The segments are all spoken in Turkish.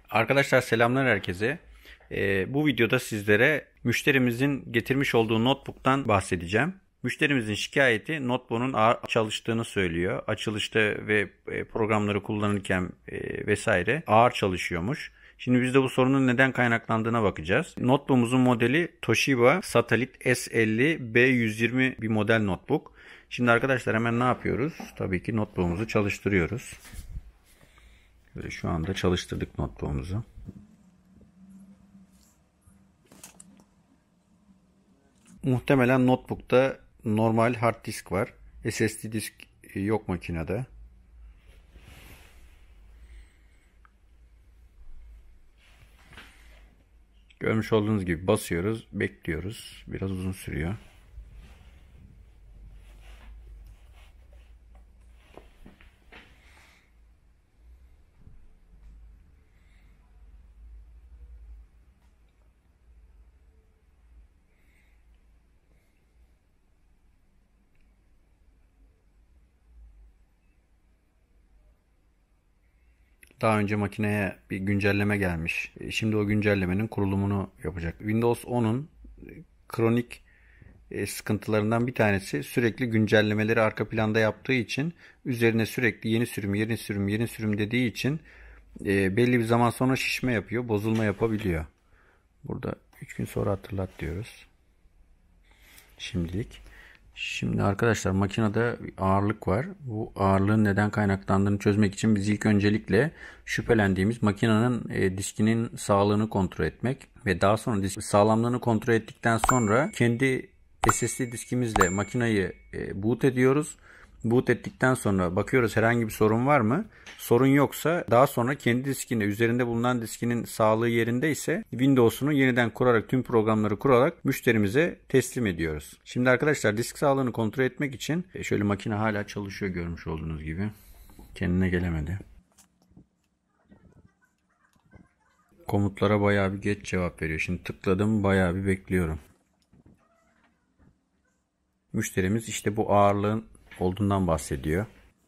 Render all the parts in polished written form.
Arkadaşlar selamlar herkese. Bu videoda sizlere müşterimizin getirmiş olduğu notebook'tan bahsedeceğim. Müşterimizin şikayeti notebook'un ağır çalıştığını söylüyor. Açılışta ve programları kullanırken vesaire ağır çalışıyormuş. Şimdi biz de bu sorunun neden kaynaklandığına bakacağız. Notebook'umuzun modeli Toshiba Satellite S50 B120 bir model notebook. Şimdi arkadaşlar hemen ne yapıyoruz? Tabii ki notebook'umuzu çalıştırıyoruz. Böyle şu anda çalıştırdık notebook'umuzu. Muhtemelen notebook'ta normal hard disk var. SSD disk yok makinede. Görmüş olduğunuz gibi basıyoruz, bekliyoruz. Biraz uzun sürüyor. Daha önce makineye bir güncelleme gelmiş. Şimdi o güncellemenin kurulumunu yapacak. Windows 10'un kronik sıkıntılarından bir tanesi sürekli güncellemeleri arka planda yaptığı için üzerine sürekli yeni sürüm, yeni sürüm, yeni sürüm dediği için belli bir zaman sonra şişme yapıyor, bozulma yapabiliyor. Burada 3 gün sonra hatırlat diyoruz. Şimdilik. Şimdi arkadaşlar makinede ağırlık var. Bu ağırlığın neden kaynaklandığını çözmek için biz ilk öncelikle şüphelendiğimiz makinenin diskinin sağlığını kontrol etmek ve daha sonra disk sağlamlığını kontrol ettikten sonra kendi SSD diskimizle makineyi boot ediyoruz. Boot ettikten sonra bakıyoruz herhangi bir sorun var mı? Sorun yoksa daha sonra kendi diskinde üzerinde bulunan diskinin sağlığı yerinde ise Windows'unu yeniden kurarak tüm programları kurarak müşterimize teslim ediyoruz. Şimdi arkadaşlar disk sağlığını kontrol etmek için şöyle makine hala çalışıyor görmüş olduğunuz gibi. Kendine gelemedi. Komutlara bayağı bir geç cevap veriyor. Şimdi tıkladım bayağı bir bekliyorum. Müşterimiz işte bu ağırlığın olduğundan bahsediyor.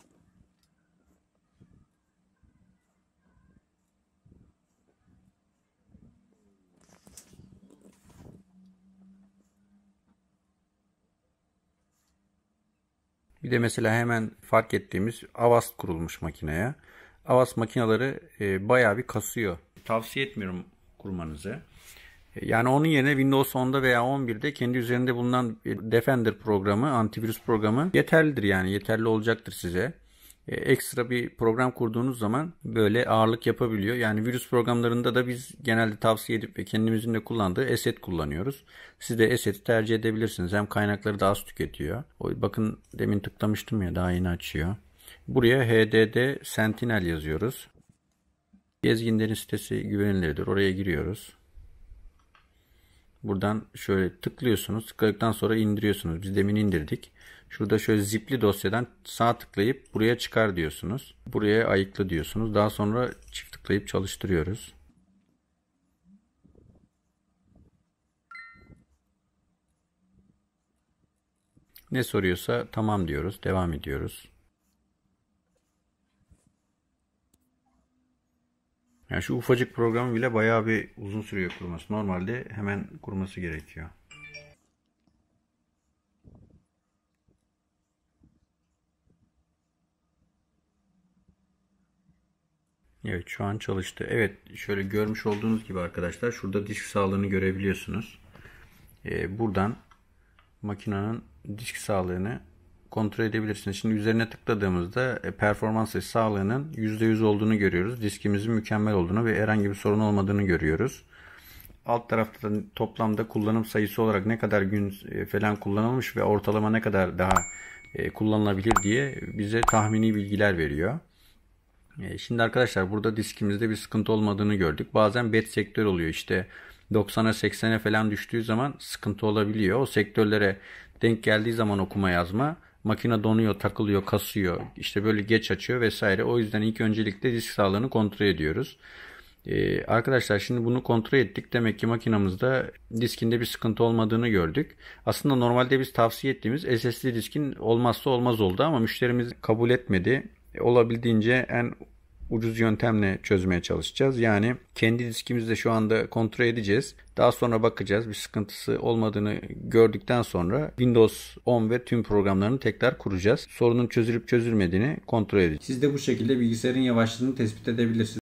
Bir de mesela hemen fark ettiğimiz Avast kurulmuş makineye. Avast makineleri bayağı bir kasıyor. Tavsiye etmiyorum kurmanızı. Yani onun yerine Windows 10'da veya 11'de kendi üzerinde bulunan Defender programı, antivirüs programı yeterlidir yani yeterli olacaktır size. Ekstra bir program kurduğunuz zaman böyle ağırlık yapabiliyor. Yani virüs programlarında da biz genelde tavsiye edip ve kendimizin de kullandığı ESET kullanıyoruz. Siz de ESET'i tercih edebilirsiniz. Hem kaynakları daha az tüketiyor. Bakın demin tıklamıştım ya daha yeni açıyor. Buraya HDD Sentinel yazıyoruz. Gezginlerin sitesi güvenilirdir. Oraya giriyoruz. Buradan şöyle tıklıyorsunuz. Tıkladıktan sonra indiriyorsunuz. Biz demin indirdik. Şurada şöyle zipli dosyadan sağ tıklayıp buraya çıkar diyorsunuz. Buraya ayıkla diyorsunuz. Daha sonra çift tıklayıp çalıştırıyoruz. Ne soruyorsa tamam diyoruz. Devam ediyoruz. Yani şu ufacık programı bile bayağı bir uzun sürüyor kurması. Normalde hemen kurması gerekiyor. Evet şu an çalıştı. Evet şöyle görmüş olduğunuz gibi arkadaşlar şurada disk sağlığını görebiliyorsunuz. Buradan makinenin disk sağlığını kontrol edebilirsiniz. Şimdi üzerine tıkladığımızda performans ve sağlığının %100 olduğunu görüyoruz. Diskimizin mükemmel olduğunu ve herhangi bir sorun olmadığını görüyoruz. Alt tarafta da toplamda kullanım sayısı olarak ne kadar gün falan kullanılmış ve ortalama ne kadar daha kullanılabilir diye bize tahmini bilgiler veriyor. Şimdi arkadaşlar burada diskimizde bir sıkıntı olmadığını gördük. Bazen bad sektör oluyor. İşte 90'a 80'e falan düştüğü zaman sıkıntı olabiliyor. O sektörlere denk geldiği zaman okuma yazma makine donuyor, takılıyor, kasıyor. İşte böyle geç açıyor vesaire. O yüzden ilk öncelikle disk sağlığını kontrol ediyoruz. Arkadaşlar şimdi bunu kontrol ettik. Demek ki makinamızda diskinde bir sıkıntı olmadığını gördük. Aslında normalde biz tavsiye ettiğimiz SSD diskin olmazsa olmaz oldu ama müşterimiz kabul etmedi. Olabildiğince en ucuz yöntemle çözmeye çalışacağız. Yani kendi diskimizde şu anda kontrol edeceğiz. Daha sonra bakacağız. Bir sıkıntısı olmadığını gördükten sonra Windows 10 ve tüm programlarını tekrar kuracağız. Sorunun çözülüp çözülmediğini kontrol edeceğiz. Siz de bu şekilde bilgisayarın yavaşlığını tespit edebilirsiniz.